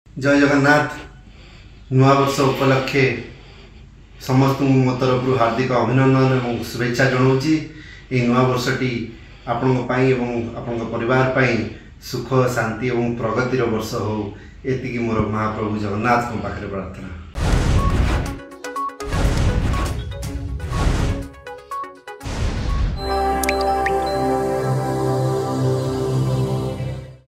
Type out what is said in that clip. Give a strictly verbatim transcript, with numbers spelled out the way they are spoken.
जय जगन्नाथ। नुआ वर्ष उपलक्षे समस्त मो तरफ हार्दिक अभिनंदन और शुभेच्छा जनाऊँगी। ये नुआ वर्षटी आपण आपण परिवार पाई सुख शांति और प्रगतिर वर्ष हो, एति मोर महाप्रभु जगन्नाथ पाखे प्रार्थना।